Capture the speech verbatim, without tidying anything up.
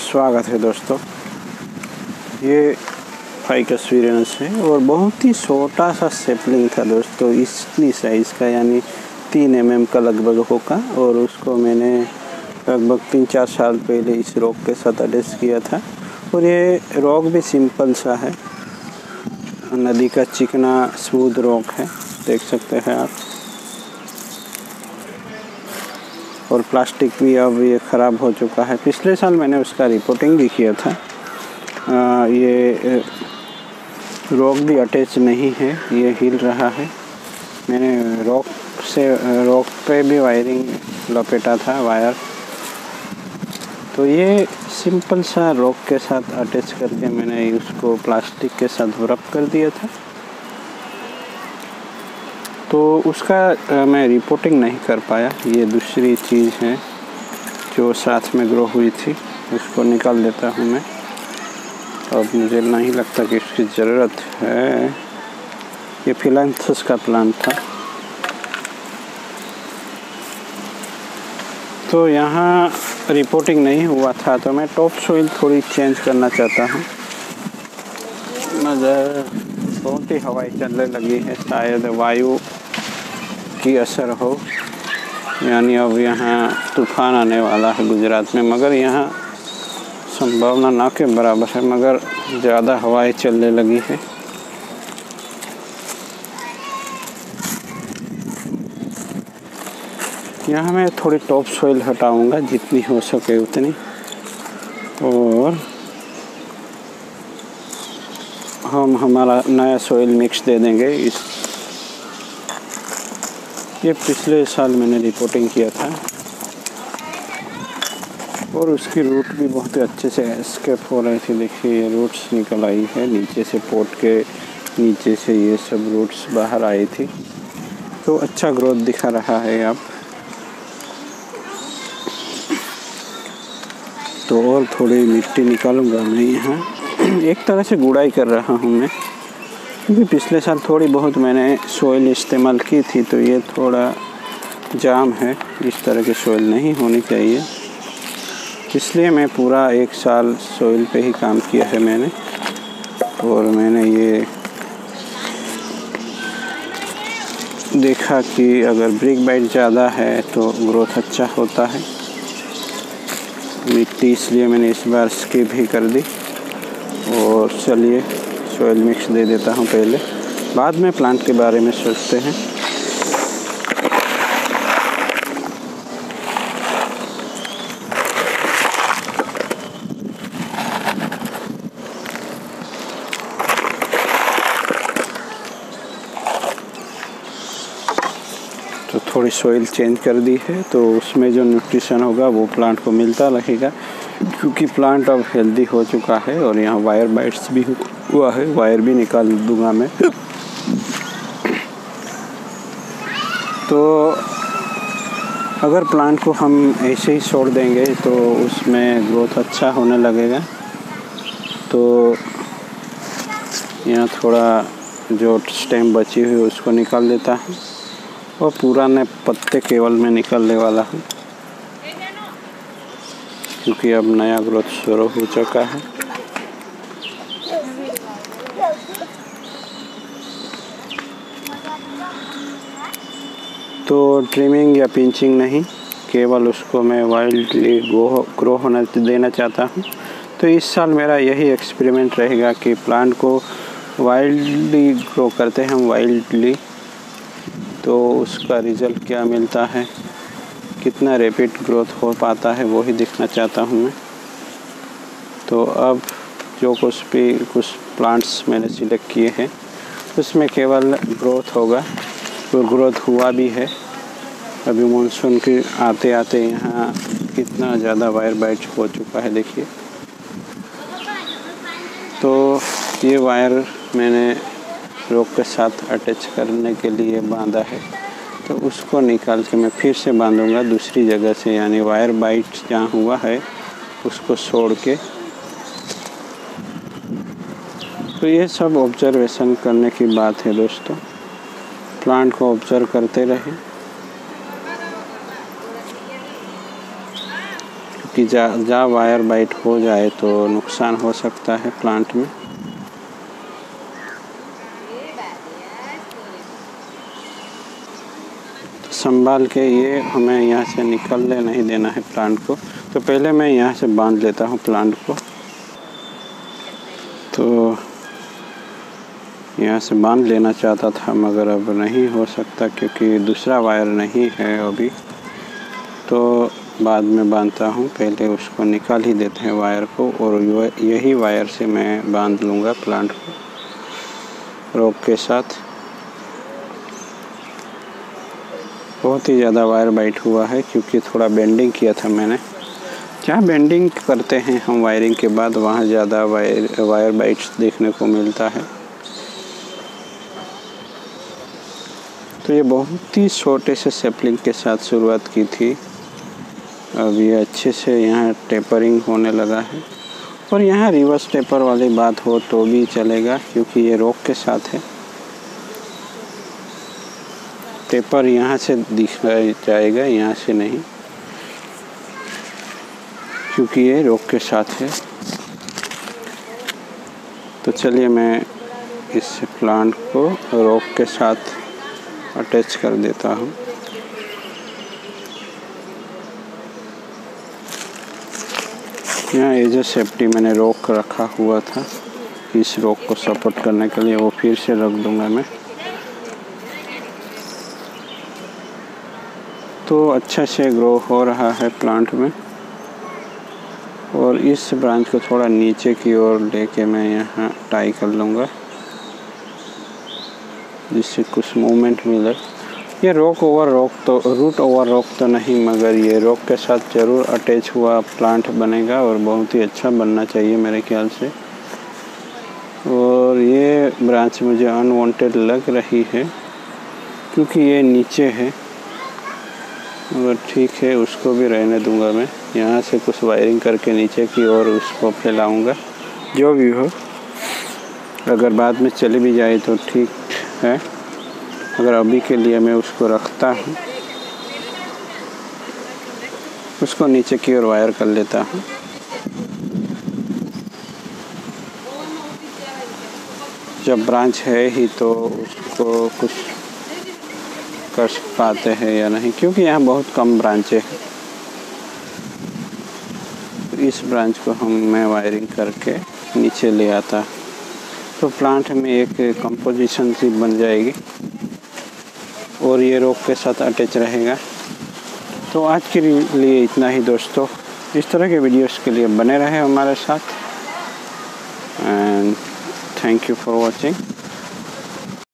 स्वागत है दोस्तों। ये फाइकस वीरेनस है और बहुत ही छोटा सा सेपलिंग था दोस्तों, इतनी साइज़ का, यानी तीन एम एम का लगभग होगा। और उसको मैंने लगभग तीन चार साल पहले इस रॉक के साथ अटैच किया था। और ये रॉक भी सिंपल सा है, नदी का चिकना स्मूथ रॉक है, देख सकते हैं आप। और प्लास्टिक भी अब ये ख़राब हो चुका है। पिछले साल मैंने उसका रिपोर्टिंग भी किया था। आ, ये रॉक भी अटैच नहीं है, ये हिल रहा है। मैंने रॉक से रॉक पे भी वायरिंग लपेटा था वायर। तो ये सिंपल सा रॉक के साथ अटैच करके मैंने उसको प्लास्टिक के साथ रब कर दिया था। तो उसका आ, मैं रिपोर्टिंग नहीं कर पाया। ये दूसरी चीज़ है जो साथ में ग्रो हुई थी, उसको निकाल देता हूँ मैं। अब मुझे नहीं लगता कि इसकी ज़रूरत है। ये फिलांथस का प्लांट था। तो यहाँ रिपोर्टिंग नहीं हुआ था, तो मैं टॉप सोइल थोड़ी चेंज करना चाहता हूँ। मगर बहुत ही हवाएं चलने लगी है, शायद वायु की असर हो। यानी अब यहाँ तूफ़ान आने वाला है गुजरात में, मगर यहाँ संभावना ना के बराबर है, मगर ज़्यादा हवाएं चलने लगी है। यहाँ मैं थोड़ी टॉप सोइल हटाऊंगा जितनी हो सके उतनी, और हम हमारा नया सोइल मिक्स दे देंगे। इस ये पिछले साल मैंने रिपोर्टिंग किया था और उसकी रूट भी बहुत ही अच्छे से एस्केप हो रही थी। देखिए ये रूट्स निकल आई है नीचे से, पोट के नीचे से ये सब रूट्स बाहर आई थी। तो अच्छा ग्रोथ दिखा रहा है अब। तो और थोड़ी मिट्टी निकालूंगा मैं यहाँ। एक तरह से गुड़ाई कर रहा हूँ मैं, क्योंकि पिछले साल थोड़ी बहुत मैंने सोइल इस्तेमाल की थी। तो ये थोड़ा जाम है, इस तरह की सोइल नहीं होनी चाहिए। इसलिए मैं पूरा एक साल सोइल पे ही काम किया है मैंने। और मैंने ये देखा कि अगर ब्रिक बाइट ज़्यादा है तो ग्रोथ अच्छा होता है मिट्टी, इसलिए मैंने इस बार स्किप ही कर दी। और चलिए सोइल मिक्स दे देता हूँ पहले, बाद में प्लांट के बारे में सोचते हैं। तो थोड़ी सोइल चेंज कर दी है, तो उसमें जो न्यूट्रिशन होगा वो प्लांट को मिलता रहेगा, क्योंकि प्लांट अब हेल्दी हो चुका है। और यहाँ वायर बाइट्स भी हुआ है, वायर भी निकाल दूंगा मैं। तो अगर प्लांट को हम ऐसे ही छोड़ देंगे तो उसमें ग्रोथ अच्छा होने लगेगा। तो यहाँ थोड़ा जो स्टेम बची हुई उसको निकाल देता हूँ और पुराने पत्ते केवल मैं निकालने वाला हूँ, क्योंकि अब नया ग्रोथ शुरू हो चुका है। तो ट्रिमिंग या पिंचिंग नहीं, केवल उसको मैं वाइल्डली ग्रो ग्रो होने देना चाहता हूँ। तो इस साल मेरा यही एक्सपेरिमेंट रहेगा कि प्लांट को वाइल्डली ग्रो करते हैं हम वाइल्डली, तो उसका रिज़ल्ट क्या मिलता है, कितना रैपिड ग्रोथ हो पाता है, वो ही देखना चाहता हूँ मैं। तो अब जो कुछ भी कुछ प्लांट्स मैंने सिलेक्ट किए हैं उसमें केवल ग्रोथ होगा, तो ग्रोथ हुआ भी है। अभी मानसून के आते आते यहाँ कितना ज़्यादा वायर बाइट हो चुका है, देखिए। तो ये वायर मैंने रॉक के साथ अटैच करने के लिए बांधा है, तो उसको निकाल के मैं फिर से बांधूंगा दूसरी जगह से, यानी वायर बाइट जहाँ हुआ है उसको छोड़ के। तो ये सब ऑब्जर्वेशन करने की बात है दोस्तों। प्लांट को ऑब्जर्व करते रहें, क्योंकि जा जा वायर बाइट हो जाए तो नुकसान हो सकता है प्लांट में। तो संभाल के ये हमें यहाँ से निकलने नहीं देना है प्लांट को। तो पहले मैं यहाँ से बांध लेता हूँ प्लांट को। तो यहाँ से बांध लेना चाहता था मगर अब नहीं हो सकता क्योंकि दूसरा वायर नहीं है अभी। तो बाद में बांधता हूँ, पहले उसको निकाल ही देते हैं वायर को, और यही वायर से मैं बांध लूँगा प्लांट को रोक के साथ। बहुत ही ज़्यादा वायर बाइट हुआ है क्योंकि थोड़ा बेंडिंग किया था मैंने। जहाँ बेंडिंग करते हैं हम वायरिंग के बाद वहाँ ज़्यादा वायर वायर बाइट्स देखने को मिलता है। तो ये बहुत ही छोटे से सैपलिंग के साथ शुरुआत की थी, अब ये अच्छे से यहाँ टेपरिंग होने लगा है। और यहाँ रिवर्स टेपर वाली बात हो तो भी चलेगा क्योंकि ये रोक के साथ है। टेपर यहाँ से दिख जाएगा, यहाँ से नहीं, क्योंकि ये रोक के साथ है। तो चलिए मैं इस प्लांट को रोक के साथ अटैच कर देता हूँ। यहाँ एज ए सेफ्टी मैंने रोक रखा हुआ था, इस रोक को सपोर्ट करने के लिए, वो फिर से रख दूँगा मैं। तो अच्छा से ग्रो हो रहा है प्लांट में। और इस ब्रांच को थोड़ा नीचे की ओर लेके मैं यहाँ टाई कर लूँगा जिससे कुछ मूवमेंट मिले। ये रोक ओवर रोक तो रूट ओवर रोक तो नहीं, मगर ये रोक के साथ ज़रूर अटैच हुआ प्लांट बनेगा और बहुत ही अच्छा बनना चाहिए मेरे ख्याल से। और ये ब्रांच मुझे अनवांटेड लग रही है क्योंकि ये नीचे है, मगर ठीक है, उसको भी रहने दूंगा मैं। यहाँ से कुछ वायरिंग करके नीचे की ओर उसको फैलाऊंगा, जो भी हो। अगर बाद में चले भी जाए तो ठीक है, अगर अभी के लिए मैं उसको रखता हूँ, उसको नीचे की ओर वायर कर लेता हूँ। जब ब्रांच है ही तो उसको कुछ कर पाते हैं या नहीं, क्योंकि यहाँ बहुत कम ब्रांचें हैं। इस ब्रांच को हम मैं वायरिंग करके नीचे ले आता तो प्लांट में एक कंपोजिशन सी बन जाएगी और ये रोक के साथ अटैच रहेगा। तो आज के लिए इतना ही दोस्तों। इस तरह के वीडियोस के लिए बने रहे हमारे साथ, and thank you for watching.